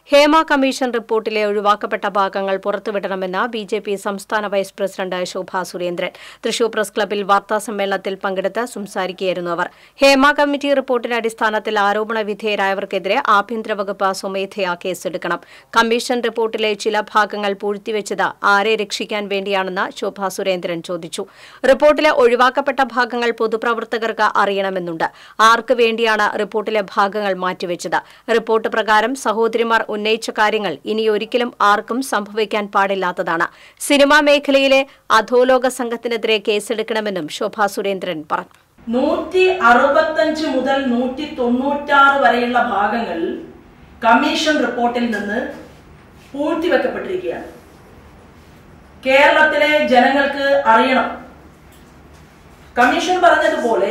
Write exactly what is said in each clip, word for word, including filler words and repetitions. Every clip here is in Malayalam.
ഹേമ കമ്മീഷൻ റിപ്പോർട്ടിലെ ഒഴിവാക്കപ്പെട്ട ഭാഗങ്ങൾ പുറത്തുവിടണമെന്ന് ബി ജെ പി സംസ്ഥാന vice president Shobha Surendran Thrissur press ക്ലബ്ബിൽ വാർത്താസമ്മേളനത്തിൽ പങ്കെടുത്ത് സംസാരിക്കുകയായിരുന്നു അവർ. ഹേമ കമ്മിറ്റി റിപ്പോർട്ടിന്റെ അടിസ്ഥാനത്തിൽ ആരോപണ വിധേയരായവർക്കെതിരെ ആഭ്യന്തര വകുപ്പ് സ്വമേധയാ കേസെടുക്കണം. കമ്മീഷൻ റിപ്പോർട്ടിലെ ചില ഭാഗങ്ങൾ പൂഴ്ത്തിവെച്ചത് ആരെ രക്ഷിക്കാൻ വേണ്ടിയാണെന്ന് ശോഭാ സുരേന്ദ്രൻ ചോദിച്ചു. റിപ്പോർട്ടിലെ ഒഴിവാക്കപ്പെട്ട ഭാഗങ്ങൾ പൊതുപ്രവർത്തകർക്ക് അറിയണമെന്നുണ്ട്. ആർക്ക് വേണ്ടിയാണ് റിപ്പോർട്ടിലെ ഭാഗങ്ങൾ മാറ്റിവെച്ചത്? റിപ്പോർട്ട് പ്രകാരം സഹോദരിമാർ ഉന്നയിച്ച കാര്യങ്ങൾ ഇനിയൊരിക്കലും ആർക്കും സംഭവിക്കാൻ പാടില്ലാത്തതാണ്. സിനിമാ മേഖലയിലെ അധോലോക സംഘത്തിനെതിരെ കേസെടുക്കണമെന്നും ശോഭാ സുരേന്ദ്രൻ പറഞ്ഞു. നൂറ്റി അറുപത്തഞ്ച് മുതൽ നൂറ്റി തൊണ്ണൂറ്റാറ് വരെയുള്ള ഭാഗങ്ങൾ കമ്മീഷൻ റിപ്പോർട്ടിൽ നിന്ന് പൂഴ്ത്തിവെക്കപ്പെട്ടിരിക്കുകയാണ്. കേരളത്തിലെ ജനങ്ങൾക്ക് അറിയണം, കമ്മീഷൻ പറഞ്ഞതുപോലെ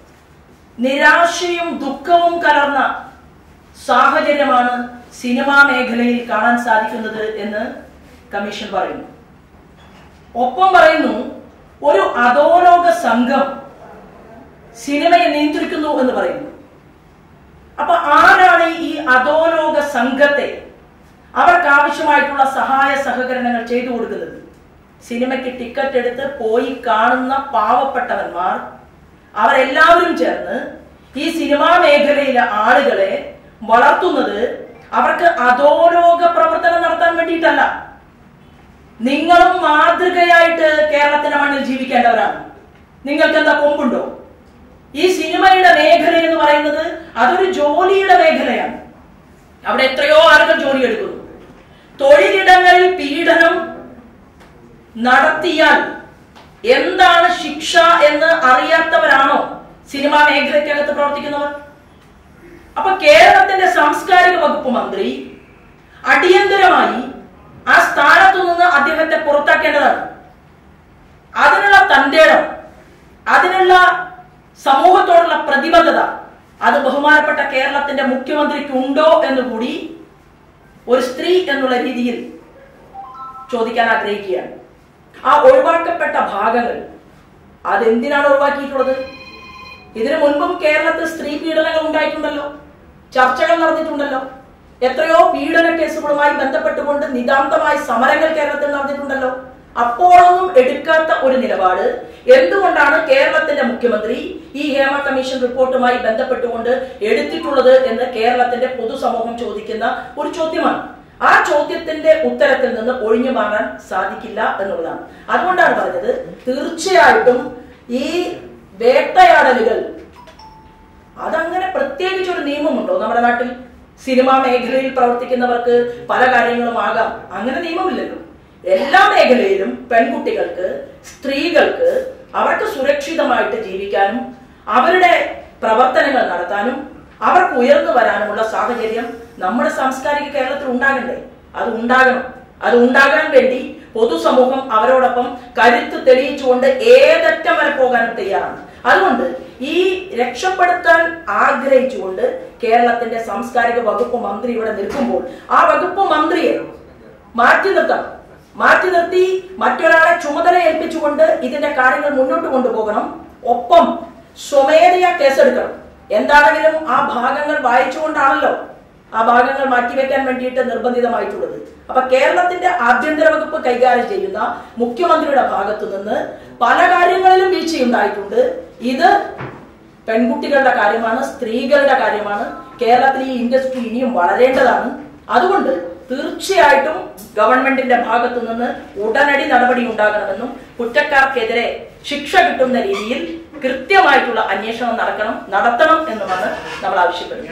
നിരാശയും ദുഃഖവും കലർന്ന സാഹചര്യമാണ് സിനിമാ മേഖലയിൽ കാണാൻ സാധിക്കുന്നത് എന്ന് കമ്മീഷൻ പറയുന്നു. ഒപ്പം പറയുന്നു, ഒരു അധോലോക സംഘം സിനിമയെ നിയന്ത്രിക്കുന്നു എന്ന് പറയുന്നു. അപ്പൊ ആരാണ് ഈ അധോലോക സംഘത്തെ അവർക്ക് ആവശ്യമായിട്ടുള്ള സഹായ സഹകരണങ്ങൾ ചെയ്തു കൊടുക്കുന്നത്? സിനിമയ്ക്ക് ടിക്കറ്റ് എടുത്ത് പോയി കാണുന്ന പാവപ്പെട്ടവന്മാർ അവരെല്ലാവരും ചേർന്ന് ഈ സിനിമാ മേഖലയിലെ ആളുകളെ വളർത്തുന്നത് അവർക്ക് അധോലോക പ്രവർത്തനം നടത്താൻ വേണ്ടിയിട്ടല്ല. നിങ്ങളും മാതൃകയായിട്ട് കേരളത്തിന്റെ മണ്ണിൽ ജീവിക്കേണ്ടവരാണ്. നിങ്ങൾക്ക് എന്താ കൊമ്പുണ്ടോ? ഈ സിനിമയുടെ മേഖല എന്ന് പറയുന്നത് അതൊരു ജോലിയുടെ മേഖലയാണ്. അവിടെ എത്രയോ ആളുകൾ ജോലിയെടുക്കുന്നു. തൊഴിലിടങ്ങളിൽ പീഡനം നടത്തിയാൽ എന്താണ് ശിക്ഷ എന്ന് അറിയാത്തവരാണോ സിനിമാ മേഖലയ്ക്കകത്ത് പ്രവർത്തിക്കുന്നവർ? അപ്പൊ കേരളത്തിന്റെ സാംസ്കാരിക വകുപ്പ് മന്ത്രി അടിയന്തരമായി ആ സ്ഥാനത്തു നിന്ന് അദ്ദേഹത്തെ പുറത്താക്കേണ്ടതാണ്. അതിനുള്ള തന്റേടം, അതിനുള്ള സമൂഹത്തോടുള്ള പ്രതിബദ്ധത അത് ബഹുമാനപ്പെട്ട കേരളത്തിന്റെ മുഖ്യമന്ത്രിക്ക് ഉണ്ടോ എന്ന് കൂടി ഒരു സ്ത്രീ എന്നുള്ള രീതിയിൽ ചോദിക്കാൻ ആഗ്രഹിക്കുകയാണ്. ആ ഒഴിവാക്കപ്പെട്ട ഭാഗങ്ങൾ അതെന്തിനാണ് ഒഴിവാക്കിയിട്ടുള്ളത്? ഇതിനു മുൻപും കേരളത്തിൽ സ്ത്രീ പീഡനങ്ങൾ ഉണ്ടായിട്ടുണ്ടല്ലോ, ചർച്ചകൾ നടന്നിട്ടുണ്ടല്ലോ. എത്രയോ പീഡന കേസുകളുമായി ബന്ധപ്പെട്ടുകൊണ്ട് നിതാന്തമായ സമരങ്ങൾ കേരളത്തിൽ നടന്നിട്ടുണ്ടല്ലോ. അപ്പോഴൊന്നും എടുക്കാത്ത ഒരു നിലപാട് എന്തുകൊണ്ടാണ് കേരളത്തിന്റെ മുഖ്യമന്ത്രി ഈ ഹേമ കമ്മീഷൻ റിപ്പോർട്ടുമായി ബന്ധപ്പെട്ടുകൊണ്ട് എടുത്തിട്ടുള്ളത് എന്ന് കേരളത്തിന്റെ പൊതുസമൂഹം ചോദിക്കുന്ന ഒരു ചോദ്യമാണ്. ആ ചോദ്യത്തിന്റെ ഉത്തരത്തിൽ നിന്ന് ഒഴിഞ്ഞു മാറാൻ സാധിക്കില്ല എന്നുള്ളതാണ്. അതുകൊണ്ടാണ് പറഞ്ഞത്, തീർച്ചയായിട്ടും ഈ വേട്ടയാടലുകൾ അതങ്ങനെ പ്രത്യേകിച്ച് ഒരു നിയമമുണ്ടോ നമ്മുടെ നാട്ടിൽ? സിനിമാ മേഖലയിൽ പ്രവർത്തിക്കുന്നവർക്ക് പല കാര്യങ്ങളും ആകാം, അങ്ങനെ നിയമമില്ലല്ലോ. എല്ലാ മേഖലയിലും പെൺകുട്ടികൾക്ക്, സ്ത്രീകൾക്ക് അവർക്ക് സുരക്ഷിതമായിട്ട് ജീവിക്കാനും അവരുടെ പ്രവർത്തനങ്ങൾ നടത്താനും അവർക്ക് ഉയർന്നു വരാനുമുള്ള സാഹചര്യം നമ്മുടെ സാംസ്കാരിക കേരളത്തിൽ ഉണ്ടാകണ്ടേ? അത് ഉണ്ടാകണം. അത് ഉണ്ടാകാൻ വേണ്ടി പൊതുസമൂഹം അവരോടൊപ്പം കരുത്ത് തെളിയിച്ചുകൊണ്ട് ഏതറ്റം വരെ പോകാനും തയ്യാറാണ്. അതുകൊണ്ട് ഈ രക്ഷപ്പെടുത്താൻ ആഗ്രഹിച്ചുകൊണ്ട് കേരളത്തിന്റെ സാംസ്കാരിക വകുപ്പ് മന്ത്രി ഇവിടെ നിൽക്കുമ്പോൾ ആ വകുപ്പ് മന്ത്രിയെ മാറ്റി നിർത്തണം. മാറ്റി നിർത്തി മറ്റൊരാളെ ചുമതല ഏൽപ്പിച്ചുകൊണ്ട് ഇതിന്റെ കാര്യങ്ങൾ മുന്നോട്ട് കൊണ്ടുപോകണം. ഒപ്പം സ്വമേധയാ കേസെടുക്കണം. എന്താണെങ്കിലും ആ ഭാഗങ്ങൾ വായിച്ചുകൊണ്ടാണല്ലോ ആ ഭാഗങ്ങൾ മാറ്റിവെക്കാൻ വേണ്ടിയിട്ട് നിർബന്ധിതമായിട്ടുള്ളത്. അപ്പൊ കേരളത്തിന്റെ ആഭ്യന്തര വകുപ്പ് കൈകാര്യം ചെയ്യുന്ന മുഖ്യമന്ത്രിയുടെ ഭാഗത്തു നിന്ന് പല കാര്യങ്ങളിലും വീഴ്ചയുണ്ടായിട്ടുണ്ട്. ഇത് പെൺകുട്ടികളുടെ കാര്യമാണ്, സ്ത്രീകളുടെ കാര്യമാണ്. കേരളത്തിൽ ഈ ഇൻഡസ്ട്രി ഇനിയും വളരേണ്ടതാണ്. അതുകൊണ്ട് തീർച്ചയായിട്ടും ഗവൺമെന്റിന്റെ ഭാഗത്തു നിന്ന് ഉടനടി നടപടി ഉണ്ടാകണമെന്നും കുറ്റക്കാർക്കെതിരെ ശിക്ഷ കിട്ടുന്ന രീതിയിൽ കൃത്യമായിട്ടുള്ള അന്വേഷണം നടക്കണം നടത്തണം എന്നുമാണ് നമ്മൾ ആവശ്യപ്പെടുന്നത്.